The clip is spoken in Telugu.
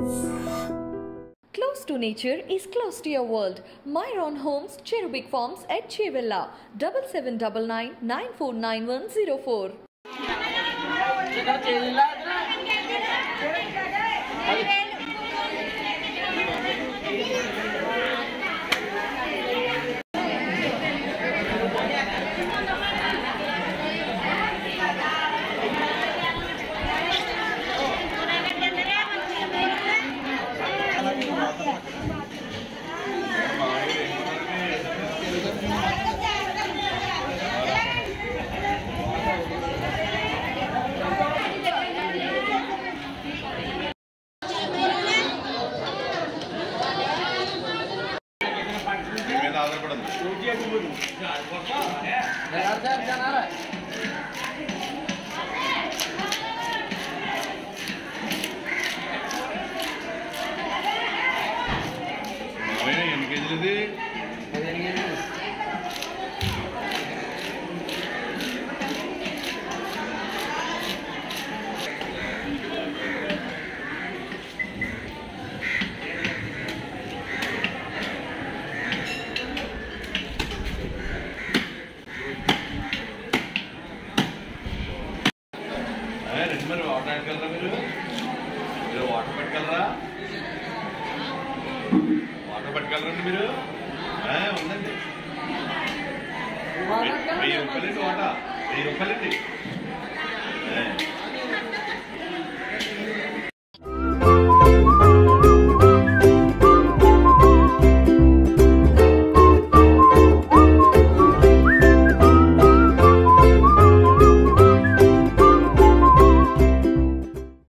Close to nature is close to your world. Myron Homes, Cherubic Farms at Chevilla, 7799 949104. Water పట్టుకెళ్ళరండి మీరు ఉందండి 1000 రూపాయలండి వాట 1000 రూపాయలండి